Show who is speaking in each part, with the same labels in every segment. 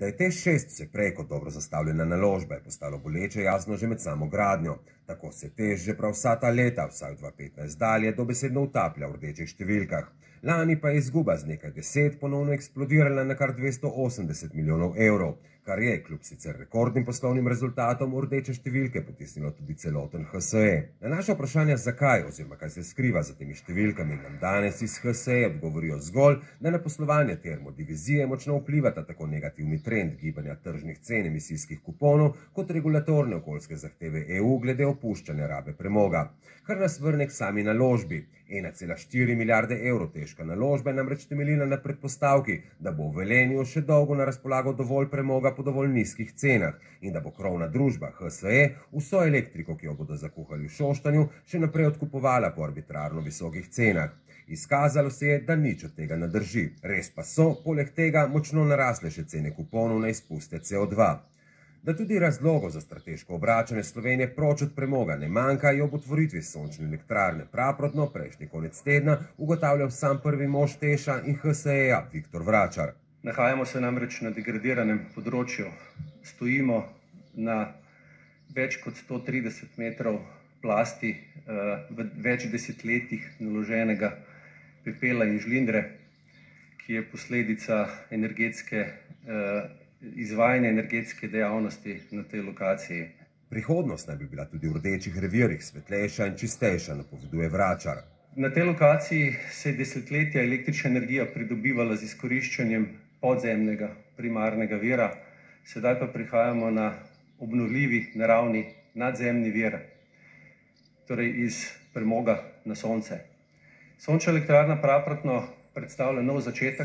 Speaker 1: Da je TEŠ 6 vse prej kot dobro zastavljena naložba, je postalo boleče jasno že med samo gradnjo. Tako se TEŠ že prav vsa ta leta, vsaj 2015 dalje, dobesedno utaplja v rdečih številkah. Lani pa je izguba z nekaj 10 ponovno eksplodirala na kar 280 milijonov evrov, kar je, kljub sicer rekordnim poslovnim rezultatom, v rdeče številke potisnilo tudi celoten HSE. Na naše vprašanje, zakaj oziroma kaj se skriva za temi številkami, nam danes iz HSE odgovorijo zgolj, da na poslovanje termodivizije močno vplivata tako negativni trend gibanja tržnih cen emisijskih kuponov kot regulatorne okoljske zahteve EU glede opuščanja rabe premoga. Kar nas vrne k sami naložbi. 1,4 milijarde evrov težka naložba je namreč temeljila na predpostavki, da bo v Velenju še dolgo na razpolago dovolj premoga po dovolj nizkih cenah in da bo krovna družba HSE vso elektriko, ki jo bodo zakuhali v Šoštanju, še naprej odkupovala po arbitrarno visokih cenah. Izkazalo se je, da nič od tega ne drži. Res pa so, poleg tega, močno narasle še cene kuponov na izpuste CO2. Da tudi razlogov za strateško obračanje Slovenije proč od premoga ne manjka, je ob otvoritvi sončne elektrarne Praprotno prejšnji konec tedna ugotavljal sam prvi mož TEŠ-a in HSE-ja Viktor Vračar.
Speaker 2: Nahajamo se namreč na degradiranem področju. Stojimo na več kot 130 metrov plasti v več desetletjih naloženega pepela in žlindre, ki je posledica izvajanja energetske dejavnosti na tej lokaciji.
Speaker 1: Prihodnost naj bi bila tudi v rdečih revirjih svetlejša in čistejša, napoveduje Vračar.
Speaker 2: Na tej lokaciji se je desetletja električna energija pridobivala z izkoriščanjem podzemnega primarnega vira, sedaj pa prihajamo na obnovljivi naravni nadzemni vir, torej iz premoga na sonce. Sončna elektrarna Praprotno predstavlja nov začetek,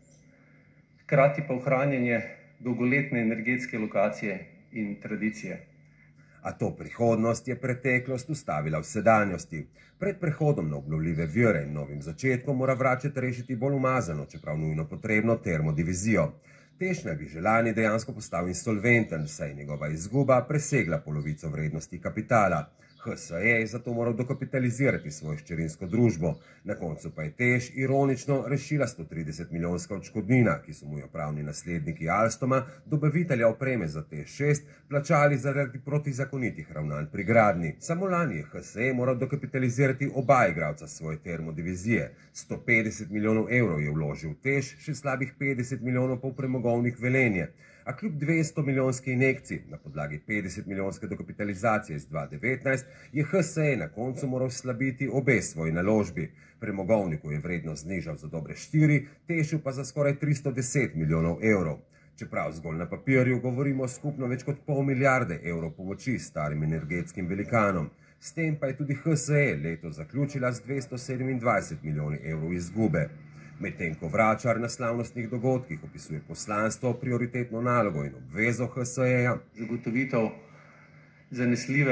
Speaker 2: hkrati pa ohranjanje dolgoletne energetske lokacije in tradicije.
Speaker 1: A to prihodnost je preteklost ustavila v sedanjosti. Pred prehodom na obnovljive vire in novim začetkom mora Vračar rešiti bolj umazano, čeprav nujno potrebno termodivizijo. TEŠ naj bi že lani dejansko postal insolventen, saj je njegova izguba presegla polovico vrednosti kapitala. HSE je zato moral dokapitalizirati svojo hčerinsko družbo. Na koncu pa je TEŠ ironično rešila 130 milijonska odškodnina, ki so mu jo pravni nasledniki Alstoma, dobavitelja opreme za TEŠ 6, plačali zaradi protizakonitih ravnanj pri gradnji. Samo lani je HSE moral dokapitalizirati oba igralca svoje termodivizije. 150 milijonov evrov je vložil TEŠ, še slabih 50 milijonov pa v premogovnik Velenje. A kljub 200 milijonski injekciji na podlagi 50 milijonske dokapitalizacije iz 2019 je HSE na koncu moral slabiti obe svoji naložbi. Premogovniku je vrednost znižal za dobre 4, TEŠ-u pa za skoraj 310 milijonov evrov. Čeprav zgolj na papirju govorimo skupno več kot pol milijarde evrov pomoči starim energetskim velikanom. S tem pa je tudi HSE letos zaključila z 227 milijoni evrov izgube. Medtem ko Vračar na slavnostnih dogodkih opisuje poslanstvo, prioritetno nalogo in obvezo HSE-ja.
Speaker 2: Zagotovitev zanesljive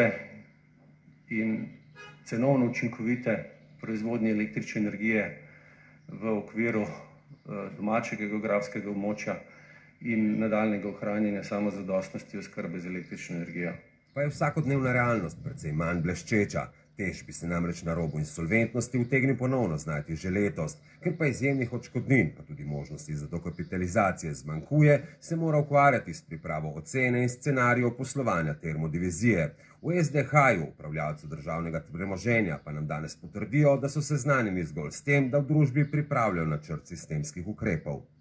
Speaker 2: in cenovno učinkovite proizvodnje električne energije v okviru domačega geografskega območja in nadaljnjega ohranjanja samozadostnosti oskrbe z električno energijo.
Speaker 1: Pa je vsakodnevna realnost precej manj bleščeča. TEŠ bi se namreč na robu insolventnosti utegnil ponovno znajti že letos, ker pa izjemnih odškodnin, pa tudi možnosti za dokapitalizacije zmanjkuje, se mora ukvarjati s pripravo ocene in scenarijev poslovanja termodivizije. V SDH-ju, upravljavcu državnega premoženja, pa nam danes potrdijo, da so seznanjeni zgolj s tem, da v družbi pripravljajo načrt sistemskih ukrepov.